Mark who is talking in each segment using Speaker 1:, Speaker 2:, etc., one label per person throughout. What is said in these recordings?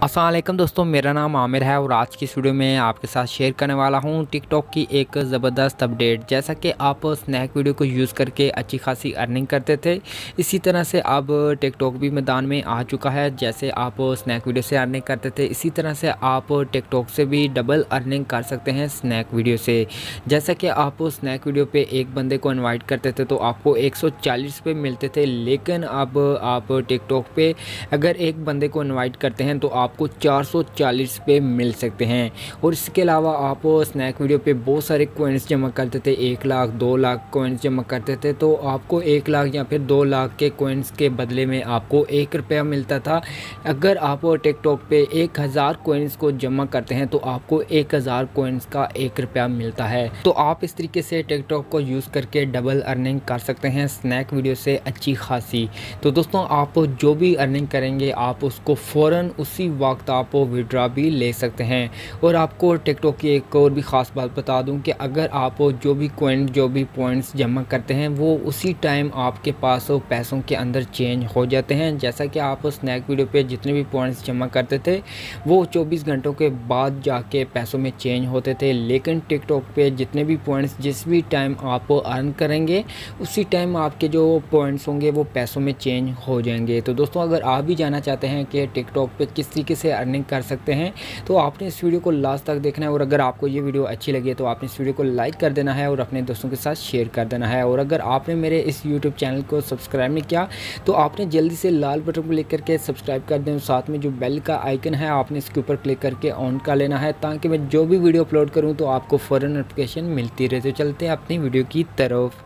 Speaker 1: अस्सलाम वालेकुम दोस्तों, मेरा नाम आमिर है और आज की इस वीडियो में आपके साथ शेयर करने वाला हूं टिकटॉक की एक ज़बरदस्त अपडेट। जैसा कि आप स्नैक वीडियो को यूज़ करके अच्छी खासी अर्निंग करते थे, इसी तरह से अब टिकटॉक भी मैदान में आ चुका है। जैसे आप स्नैक वीडियो से अर्निंग करते थे, इसी तरह से आप टिकटॉक से भी डबल अर्निंग कर सकते हैं स्नैक वीडियो से। जैसा कि आप स्नैक वीडियो पर एक बंदे को इन्वाइट करते थे तो आपको 140 रुपये मिलते थे, लेकिन अब आप टिकटॉक पर अगर एक बंदे को इन्वाइट करते हैं तो आपको 440 रुपये मिल सकते हैं। और इसके अलावा आप स्नैक वीडियो पे बहुत सारे कॉइन्स जमा करते थे, 1 लाख 2 लाख कॉइन्स जमा करते थे तो आपको 1 लाख या फिर 2 लाख के कॉइन्स के बदले में आपको 1 रुपया मिलता था। अगर आप टिकटॉक पे 1000 कॉइन्स को जमा करते हैं तो आपको 1000 कॉइन्स का 1 रुपया मिलता है। तो आप इस तरीके से टिकटॉक को यूज़ करके डबल अर्निंग कर सकते हैं स्नैक वीडियो से अच्छी खासी। तो दोस्तों, आप जो भी अर्निंग करेंगे आप उसको फ़ौरन उसी वक्त आप विड्रॉ भी ले सकते हैं। और आपको टिकटॉक की एक और भी ख़ास बात बता दूं कि अगर आप जो भी पॉइंट्स जमा करते हैं वो उसी टाइम आपके पास पैसों के अंदर चेंज हो जाते हैं। जैसा कि आप स्नैक वीडियो पे जितने भी पॉइंट्स जमा करते थे वो 24 घंटों के बाद जाके पैसों में चेंज होते थे, लेकिन टिकटॉक पे जितने भी पॉइंट्स जिस भी टाइम आप अर्न करेंगे उसी टाइम आपके जो पॉइंट्स होंगे वो पैसों में चेंज हो जाएंगे। तो दोस्तों, अगर आप भी जानना चाहते हैं कि टिकटॉक पे किस तरीके से अर्निंग कर सकते हैं तो आपने इस वीडियो को लास्ट तक देखना है। और अगर आपको ये वीडियो अच्छी लगे तो आपने इस वीडियो को लाइक कर देना है और अपने दोस्तों के साथ शेयर कर देना है। और अगर आपने मेरे इस यूट्यूब चैनल को सब्सक्राइब नहीं किया तो आपने जल्दी से लाल बटन को क्लिक करके सब्सक्राइब कर दें। साथ में जो बेल का आइकन है आपने इसके ऊपर क्लिक करके ऑन कर लेना है, ताकि मैं जो भी वीडियो अपलोड करूँ तो आपको फ़ौरन नोटिफिकेशन मिलती रहे। तो चलते हैं अपनी वीडियो की तरफ।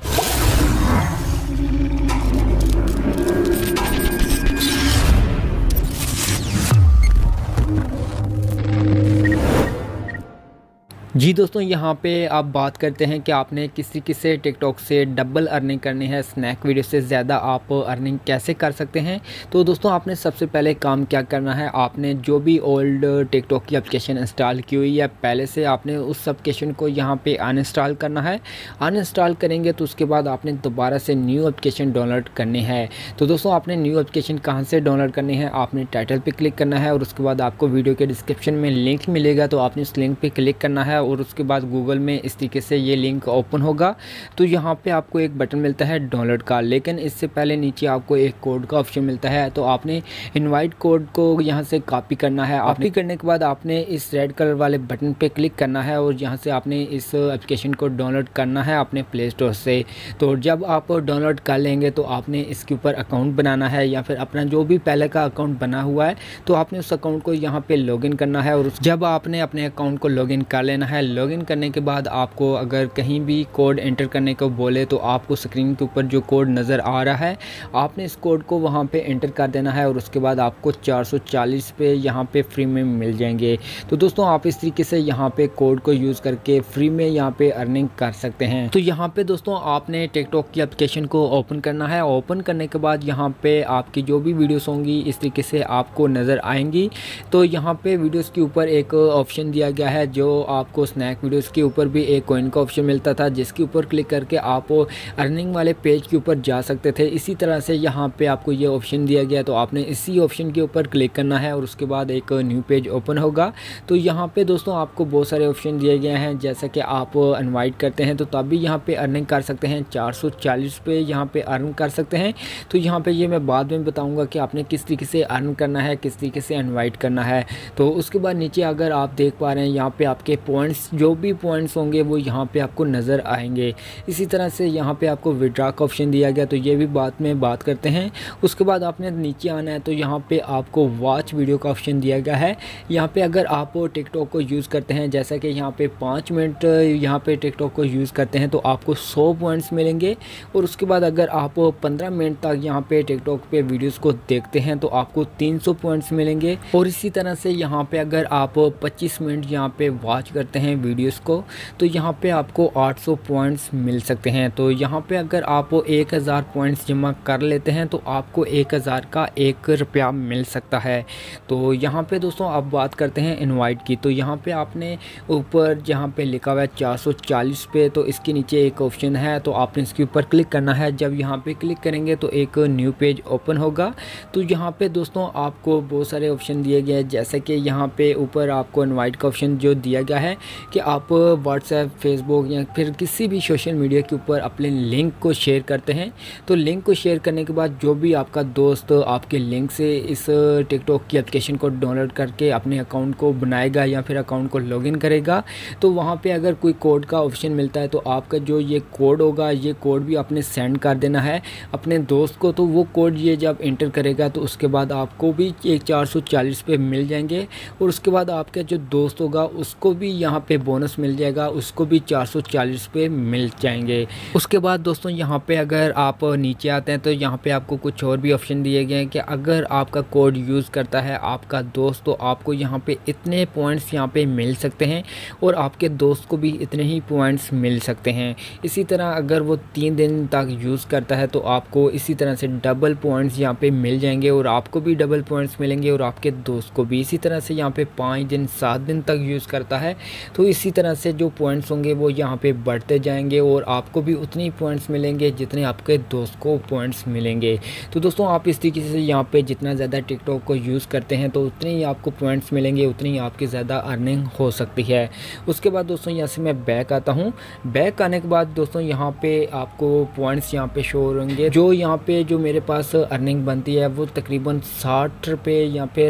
Speaker 1: जी दोस्तों, यहाँ पे आप बात करते हैं कि आपने किस तरीके से टिकटॉक से डबल अर्निंग करनी है, स्नैक वीडियो से ज़्यादा आप अर्निंग कैसे कर सकते हैं। तो दोस्तों, आपने सबसे पहले काम क्या करना है, आपने जो भी ओल्ड टिकटॉक की एप्लीकेशन इंस्टॉल की हुई है पहले से आपने उस एप्लीकेशन को यहाँ पे अनइंस्टॉल करना है। अनइंस्टॉल करेंगे तो उसके बाद आपने दोबारा से न्यू एप्लीकेशन डाउनलोड करनी है। तो दोस्तों, आपने न्यू एप्लीकेशन कहाँ से डाउनलोड करनी है, आपने टाइटल पर क्लिक करना है और उसके बाद आपको वीडियो के डिस्क्रिप्शन में लिंक मिलेगा, तो आपने उस लिंक पर क्लिक करना है और उसके बाद गूगल में इस तरीके से ये लिंक ओपन होगा। तो यहाँ पे आपको एक बटन मिलता है डाउनलोड का, लेकिन इससे पहले नीचे आपको एक कोड का ऑप्शन मिलता है। तो आपने इनवाइट कोड को यहाँ से कॉपी करना है। कॉपी करने के बाद आपने इस रेड कलर वाले बटन पे क्लिक करना है और यहाँ से आपने इस एप्लीकेशन को डाउनलोड करना है अपने प्ले स्टोर से। तो जब आप डाउनलोड कर लेंगे तो आपने इसके ऊपर अकाउंट बनाना है, या फिर अपना जो भी पहले का अकाउंट बना हुआ है तो आपने उस अकाउंट को यहाँ पे लॉगिन करना है। और जब आपने अपने अकाउंट को लॉगिन कर लेना है, लॉगिन करने के बाद आपको अगर कहीं भी कोड एंटर करने को बोले तो आपको स्क्रीन के ऊपर जो कोड नज़र आ रहा है आपने इस कोड को वहाँ पे एंटर कर देना है और उसके बाद आपको 440 पे यहाँ पे फ्री में मिल जाएंगे। तो दोस्तों, आप इस तरीके से यहाँ पे कोड को यूज़ करके फ्री में यहाँ पे अर्निंग कर सकते हैं। तो यहाँ पे दोस्तों, आपने टिकटॉक की एप्लीकेशन को ओपन करना है। ओपन करने के बाद यहाँ पे आपकी जो भी वीडियोस होंगी इस तरीके से आपको नज़र आएंगी। तो यहाँ पे वीडियोस के ऊपर एक ऑप्शन दिया गया है, जो आपको स्नैक वीडियोस के ऊपर भी एक कॉइन का ऑप्शन मिलता था, जिसके ऊपर क्लिक करके आप अर्निंग वाले पेज के ऊपर जा सकते थे। इसी तरह से यहाँ पे आपको ये ऑप्शन दिया गया, तो आपने इसी ऑप्शन के ऊपर क्लिक करना है और उसके बाद एक न्यू पेज ओपन होगा। तो यहाँ पे दोस्तों आपको बहुत सारे ऑप्शन दिए गए हैं, जैसा कि आप इनवाइट करते हैं तो तब भी यहाँ पे अर्निंग कर सकते हैं, 440 रुपये यहाँ पे अर्न कर सकते हैं। तो यहाँ पे ये मैं बाद में बताऊँगा कि आपने किस तरीके से अर्न करना है, किस तरीके से इन्वाइट करना है। तो उसके बाद नीचे अगर आप देख पा रहे हैं यहाँ पे आपके पॉइंट्स जो भी पॉइंट्स होंगे वो यहाँ पे आपको नज़र आएंगे। इसी तरह से यहाँ पे आपको विड्रॉ का ऑप्शन दिया गया, तो ये भी बाद में बात करते हैं। उसके बाद आपने नीचे आना है तो यहाँ पे आपको वॉच वीडियो का ऑप्शन दिया गया है। यहाँ पे अगर आप टिकटॉक को यूज़ करते हैं, जैसा कि यहाँ पे 5 मिनट यहाँ पे टिकटॉक को यूज़ करते हैं तो आपको 100 पॉइंट्स मिलेंगे। और उसके बाद अगर आप 15 मिनट तक यहाँ पे टिकटॉक पे वीडियोज़ को देखते हैं तो आपको 300 पॉइंट्स मिलेंगे। और इसी तरह से यहाँ पे अगर आप 25 मिनट यहाँ पे वॉच करते करते हैं वीडियोस को तो यहाँ पे आपको 800 पॉइंट्स मिल सकते हैं। तो यहाँ पे अगर आप 1000 पॉइंट्स जमा कर लेते हैं तो आपको 1000 का 1 रुपया मिल सकता है। तो यहाँ पे दोस्तों अब बात करते हैं इनवाइट की। तो यहाँ पे आपने ऊपर जहाँ पे लिखा हुआ है 440 पे, तो इसके नीचे एक ऑप्शन है, तो आपने इसके ऊपर क्लिक करना है। जब यहाँ पे क्लिक करेंगे तो एक न्यू पेज ओपन होगा। तो यहाँ पे दोस्तों आपको बहुत सारे ऑप्शन दिए गए हैं, जैसे कि यहाँ पे ऊपर आपको इनवाइट का ऑप्शन जो दिया गया है कि आप व्हाट्सएप, फेसबुक या फिर किसी भी सोशल मीडिया के ऊपर अपने लिंक को शेयर करते हैं। तो लिंक को शेयर करने के बाद जो भी आपका दोस्त आपके लिंक से इस टिकटॉक की एप्लीकेशन को डाउनलोड करके अपने अकाउंट को बनाएगा या फिर अकाउंट को लॉगिन करेगा, तो वहाँ पे अगर कोई कोड का ऑप्शन मिलता है तो आपका जो ये कोड होगा, ये कोड भी आपने सेंड कर देना है अपने दोस्त को। तो वो कोड ये जब एंटर करेगा तो उसके बाद आपको भी एक 440 पे मिल जाएंगे, और उसके बाद आपका जो दोस्त होगा उसको भी यहाँ पे बोनस मिल जाएगा, उसको भी 440 पे मिल जाएंगे। उसके बाद दोस्तों यहाँ पे अगर आप नीचे आते हैं तो यहाँ पे आपको कुछ और भी ऑप्शन दिए गए हैं कि अगर आपका कोड यूज़ करता है आपका दोस्त तो आपको यहाँ पे इतने पॉइंट्स यहाँ पे मिल सकते हैं और आपके दोस्त को भी इतने ही पॉइंट्स मिल सकते हैं। इसी तरह अगर वो 3 दिन तक यूज़ करता है तो आपको इसी तरह से डबल पॉइंट्स यहाँ पे मिल जाएंगे और आपको भी डबल पॉइंट्स मिलेंगे और आपके दोस्त को भी। इसी तरह से यहाँ पे 5 दिन 7 दिन तक यूज़ करता है तो इसी तरह से जो पॉइंट्स होंगे वो यहाँ पे बढ़ते जाएंगे और आपको भी उतने ही पॉइंट्स मिलेंगे जितने आपके दोस्त को पॉइंट्स मिलेंगे। तो दोस्तों आप इस तरीके से यहाँ पे जितना ज़्यादा टिकटॉक को यूज़ करते हैं तो उतने ही आपको पॉइंट्स मिलेंगे, उतनी ही आपकी ज़्यादा अर्निंग हो सकती है। उसके बाद दोस्तों यहाँ से मैं बैक आता हूँ। बैक आने के बाद दोस्तों यहाँ पे आपको पॉइंट्स यहाँ पे शो होंगे। जो यहाँ पे जो मेरे पास अर्निंग बनती है वो तकरीबन 60 रुपये या फिर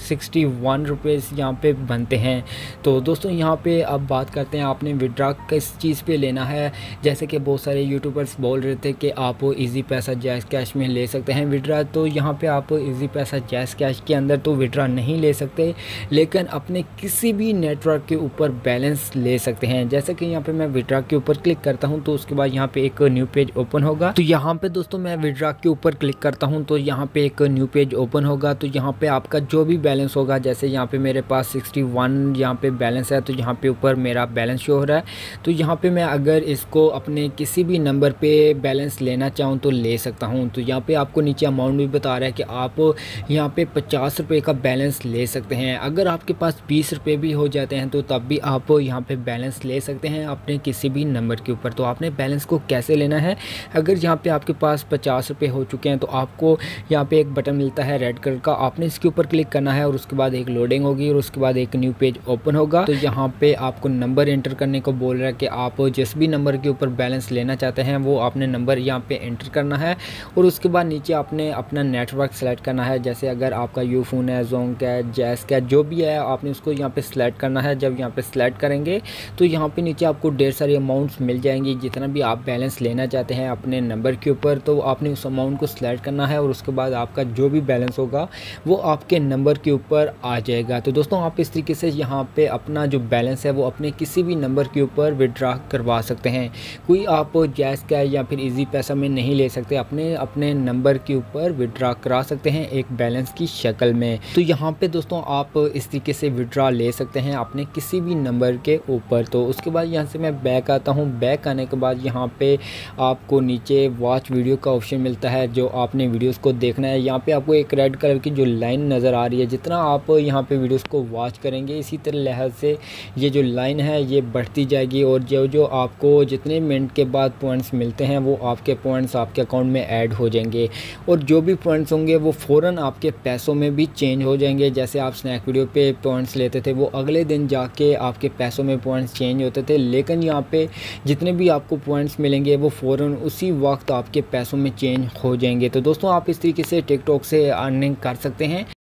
Speaker 1: 61 रुपीज़ यहाँ पे बनते हैं। तो दोस्तों यहाँ पे अब बात करते हैं आपने विड्रॉ किस चीज़ पे लेना है। जैसे कि बहुत सारे यूट्यूबर्स बोल रहे थे कि आप इजी पैसा जैज़ कैश में ले सकते हैं विड्रॉ, तो यहाँ पे आप इजी पैसा जैज़ कैश के अंदर तो विड्रॉ नहीं ले सकते, लेकिन अपने किसी भी नेटवर्क के ऊपर बैलेंस ले सकते हैं। जैसे कि यहाँ पे मैं विड्रॉ के ऊपर क्लिक करता हूँ तो उसके बाद यहाँ पे एक न्यू पेज ओपन होगा। तो यहाँ पे दोस्तों मैं विड्रॉ के ऊपर क्लिक करता हूँ तो यहाँ पे एक न्यू पेज ओपन होगा। तो यहाँ पे आपका जो भी बैलेंस होगा, जैसे यहाँ पे मेरे पास 61 यहाँ पे बैलेंस है, तो यहाँ पे ऊपर मेरा बैलेंस शो हो रहा है। तो यहाँ पे मैं अगर इसको अपने किसी भी नंबर पे बैलेंस लेना चाहूँ तो ले सकता हूँ। तो यहाँ पे आपको नीचे अमाउंट भी बता रहा है कि आप यहाँ पे 50 रुपये का बैलेंस ले सकते हैं। अगर आपके पास 20 रुपये भी हो जाते हैं तो तब भी आप यहाँ पे बैलेंस ले सकते हैं अपने किसी भी नंबर के ऊपर। तो आपने बैलेंस को कैसे लेना है, अगर यहाँ पे आपके पास 50 रुपये हो चुके हैं तो आपको यहाँ पे एक बटन मिलता है रेड कलर का, आपने इसके ऊपर क्लिक करना है और उसके बाद एक लोडिंग होगी और उसके बाद एक न्यू पेज ओपन होगा। तो यहाँ पे आपको नंबर एंटर करने को बोल रहा है कि आप जिस भी नंबर के ऊपर बैलेंस लेना चाहते हैं वो आपने नंबर यहाँ पे एंटर करना है और उसके बाद नीचे आपने अपना नेटवर्क सेलेक्ट करना है। जैसे अगर आपका यूफोन है, जोंक है, जैस का जो भी है आपने उसको यहाँ पे सिलेक्ट करना है। जब यहाँ पे सिलेक्ट करेंगे तो यहाँ पे नीचे आपको ढेर सारी अमाउंट्स मिल जाएंगी, जितना भी आप बैलेंस लेना चाहते हैं अपने नंबर के ऊपर तो आपने उस अमाउंट को सिलेक्ट करना है और उसके बाद आपका जो भी बैलेंस होगा वो आपके नंबर के ऊपर आ जाएगा। तो दोस्तों आप इस तरीके से यहाँ पे अपना जो बैलेंस है वो अपने किसी भी नंबर के ऊपर विड्रॉ करवा सकते हैं। कोई आप जैज़ कैश या फिर इजी पैसा में नहीं ले सकते, अपने नंबर के ऊपर विड्रॉ करा सकते हैं एक बैलेंस की शक्ल में। तो यहाँ पे दोस्तों आप इस तरीके से विड्रॉ ले सकते हैं अपने किसी भी नंबर के ऊपर। तो उसके बाद यहाँ से मैं बैक आता हूँ। बैक आने के बाद यहाँ पे आपको नीचे वॉच वीडियो का ऑप्शन मिलता है, जो आपने वीडियोस को देखना है। यहाँ पे आपको एक रेड कलर की जो लाइन नज़र आ रही है, जितना आप यहाँ पे वीडियोस को वॉच करेंगे इसी तरह लिहाज से ये जो लाइन है ये बढ़ती जाएगी और जो आपको जितने मिनट के बाद पॉइंट्स मिलते हैं वो आपके पॉइंट्स आपके अकाउंट में ऐड हो जाएंगे और जो भी पॉइंट्स होंगे वो फ़ौरन आपके पैसों में भी चेंज हो जाएंगे। जैसे आप स्नैक वीडियो पे पॉइंट्स लेते थे वो अगले दिन जाके आपके पैसों में पॉइंट्स चेंज होते थे, लेकिन यहाँ पे जितने भी आपको पॉइंट्स मिलेंगे वो फ़ौरन उसी वक्त आपके पैसों में चेंज हो जाएंगे। तो दोस्तों आप इस तरीके से टिकटॉक से अर्निंग कर सकते हैं